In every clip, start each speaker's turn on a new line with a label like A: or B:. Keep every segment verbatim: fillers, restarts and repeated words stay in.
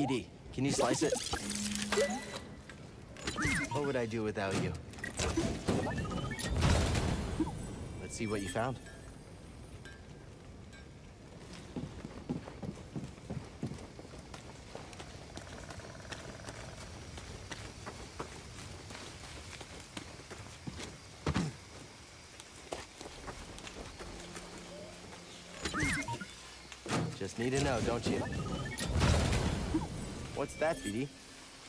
A: B D, can you slice it? What would I do without you? Let's see what you found. Just need to know, don't you? What's that, B D?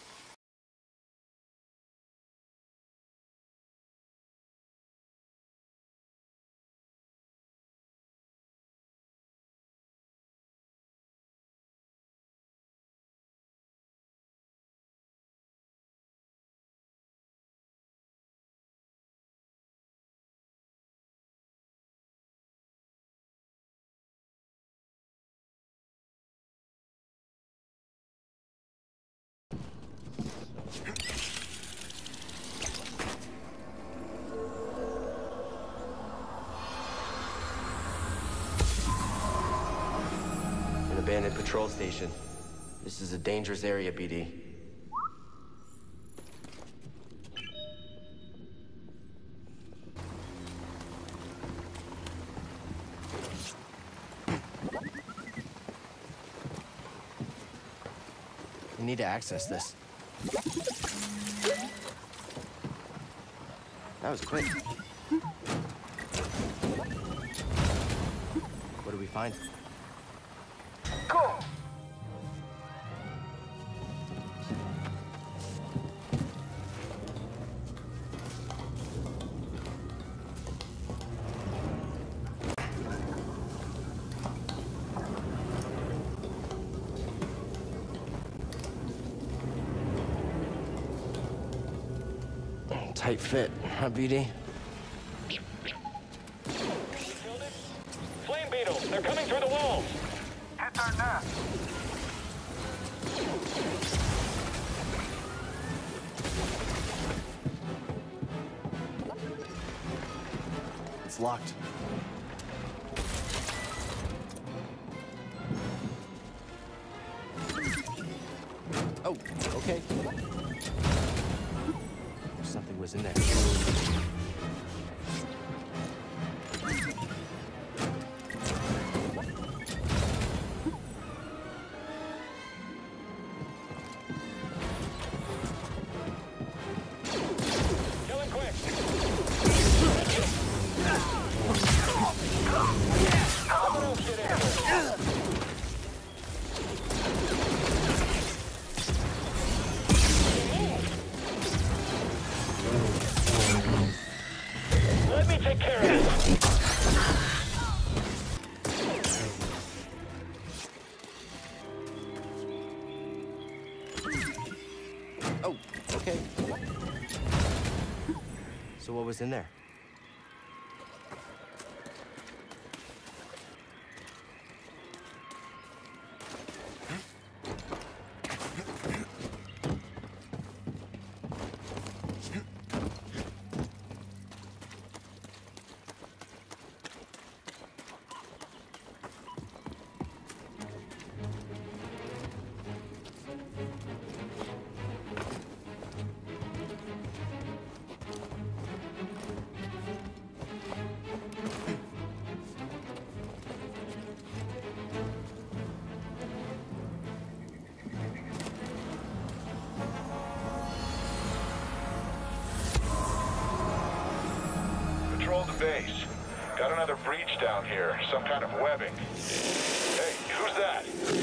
A: Abandoned patrol station. This is a dangerous area, B D. We need to access this. That was quick. What do we find?
B: Cool.
A: Tight fit, huh, B D?
C: Flame beetles, they're coming through the walls.
B: Hit their nest.
A: It's locked. Oh, okay. Something was in there.
C: Take care of it.
A: Oh, okay. So what was in there?
D: Patrol the base. Got another breach down here. Some kind of webbing. Hey, who's that?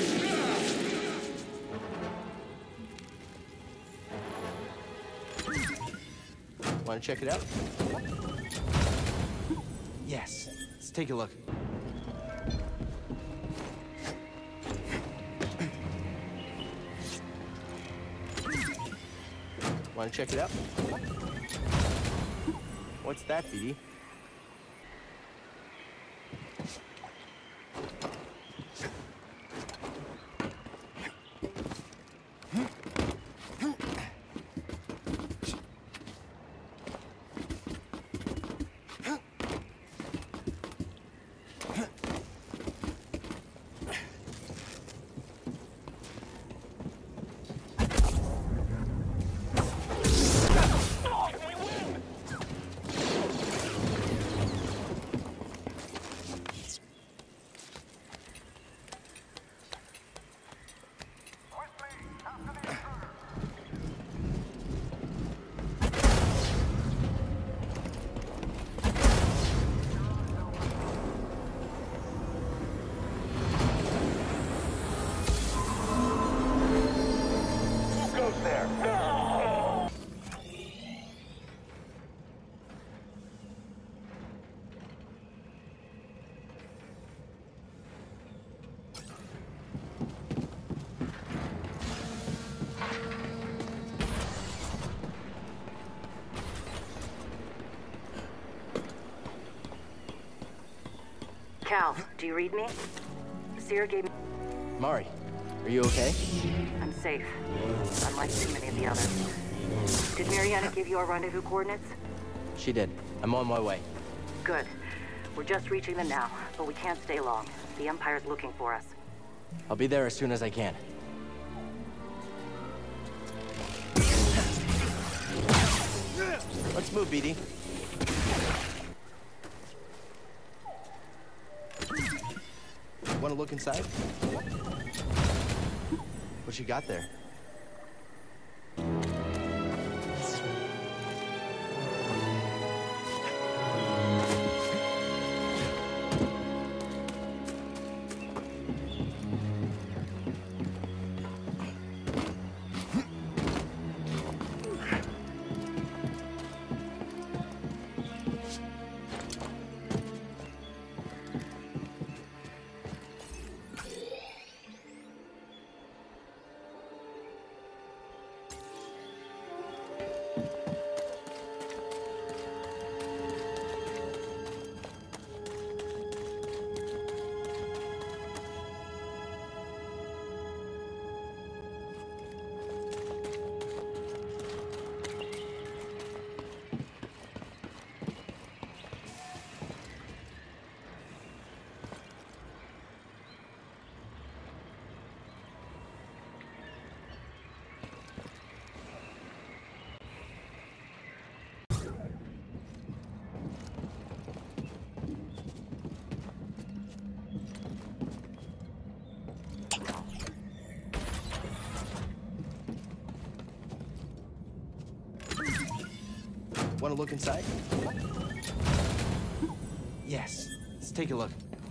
A: Want to check it out? Yes. Let's take a look. Want to check it out? What's that, B D?
E: Cal, do you read me? Seer gave me...
A: Mari, are you okay?
E: I'm safe. Unlike too many of the others. Did Mariana give you our rendezvous coordinates?
A: She did. I'm on my way.
E: Good. We're just reaching them now, but we can't stay long. The Empire's looking for us.
A: I'll be there as soon as I can. Let's move, B D. Want to look inside? What you got there? Want to look inside? Yes. Let's take a look.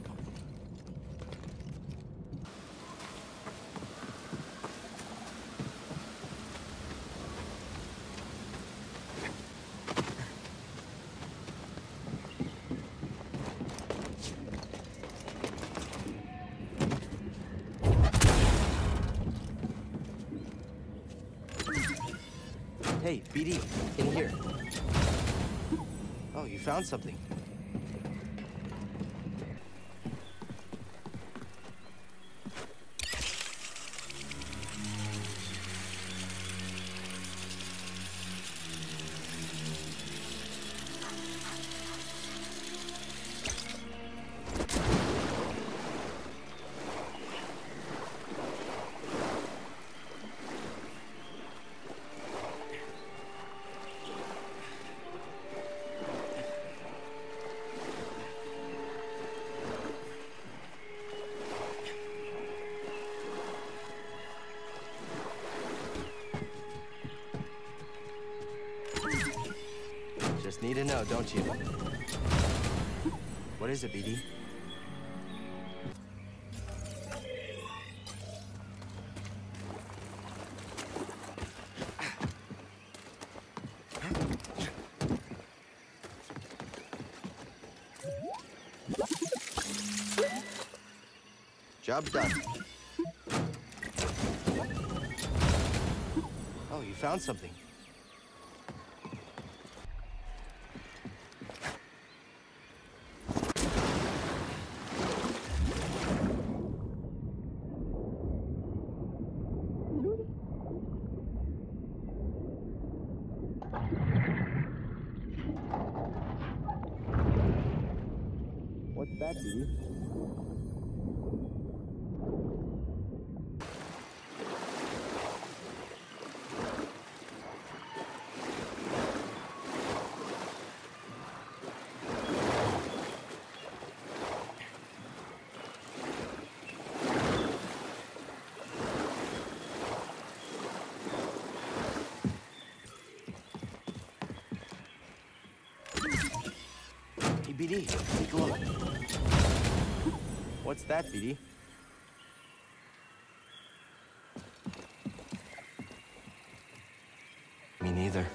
A: Hey, B D, in here. Oh, you found something. Just need to know, don't you? What is it, B D? Job done. Oh, you found something. What's that, B D? Hey, B D, take a look. What's that, B D? Me neither.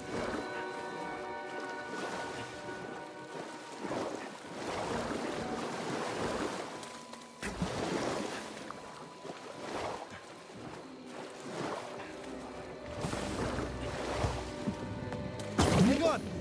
A: Hang on!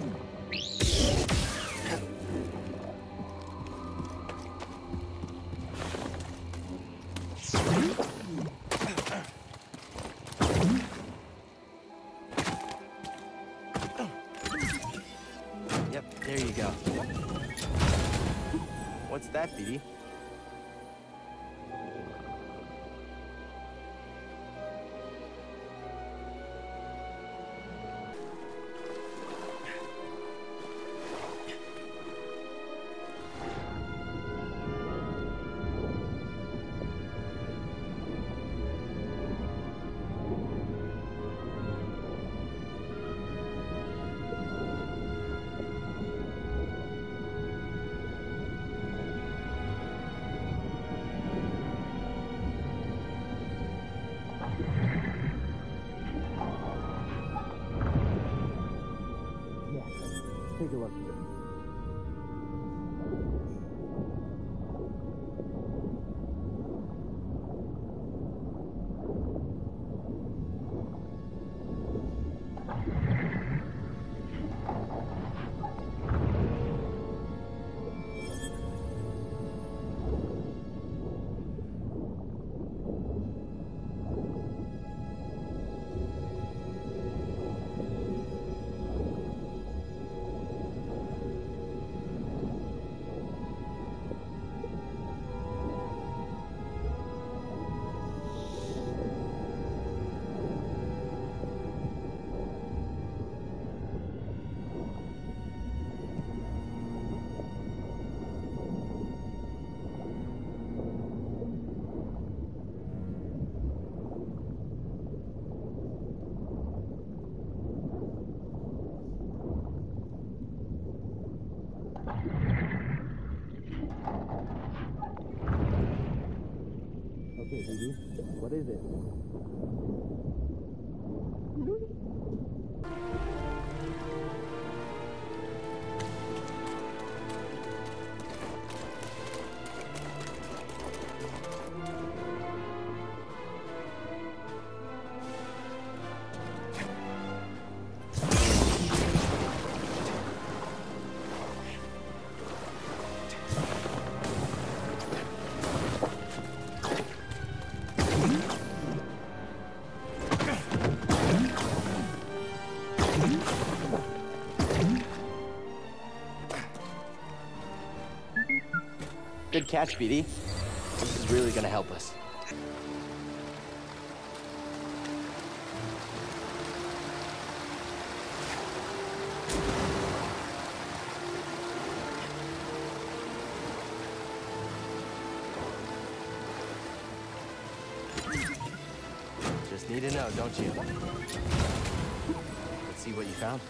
A: What's that, B D?
F: Take a look. Okay, B D, what is it?
A: Good catch, B D. This is really gonna help us. Just need to know, don't you? Let's see what you found.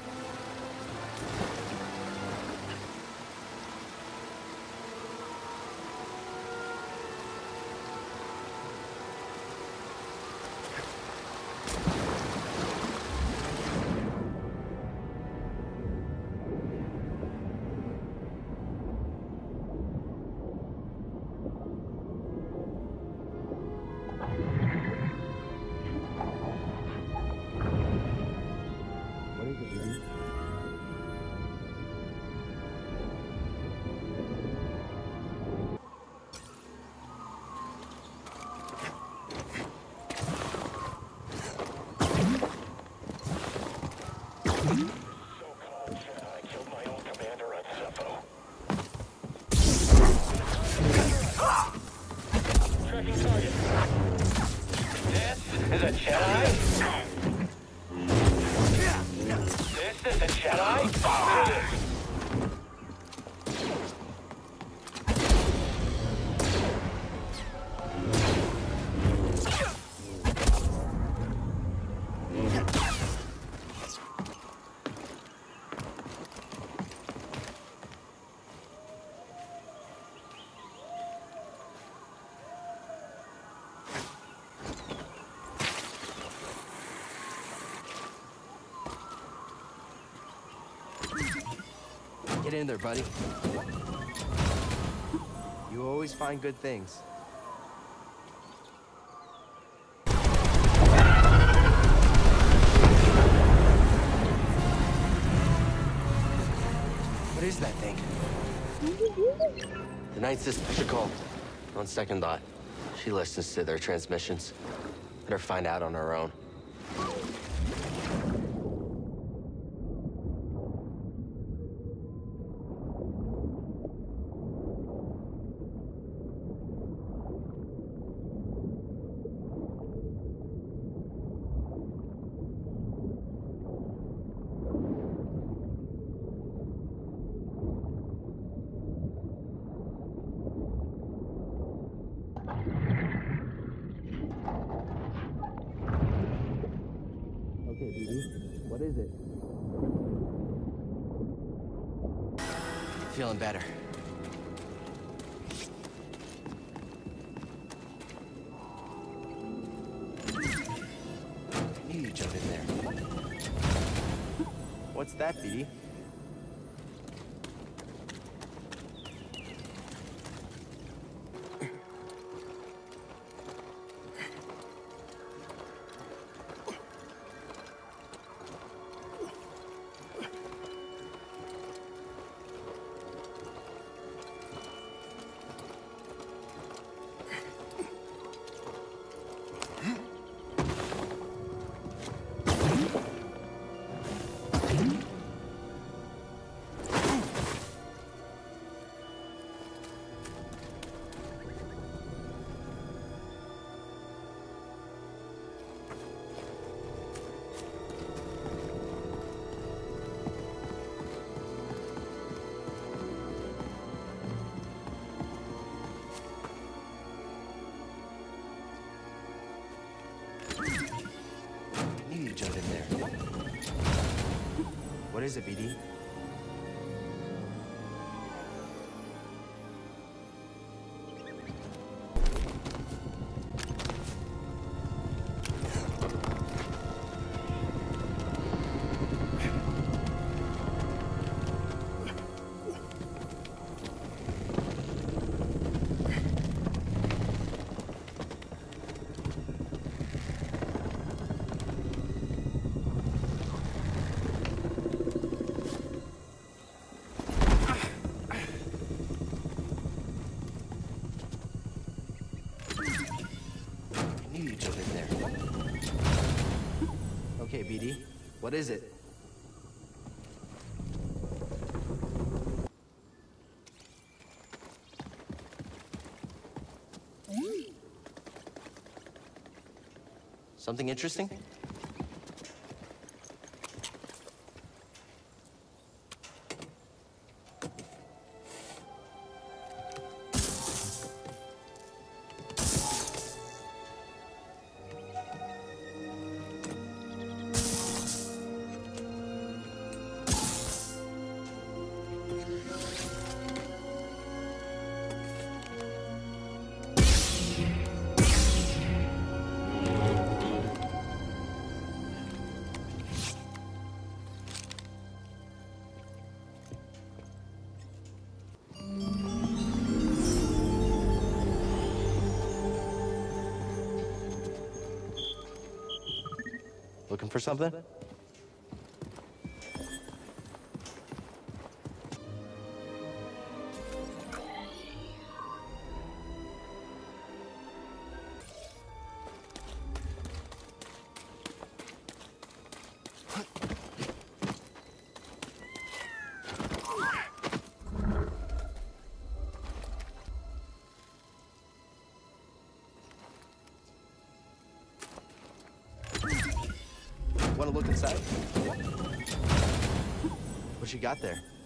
C: Is a Jedi? This is a Jedi?
A: Get in there, buddy. You always find good things. What is that thing? The Night Sister called. On second thought, she listens to their transmissions. Better find out on her own.
F: What is it?
A: Feeling better. I knew you'd jump in there. What's that, B D? You jumped in there. What is it, B D? You jumped in there. Okay, B D. What is it? Something interesting? Looking for something? Want to look inside? What you got there?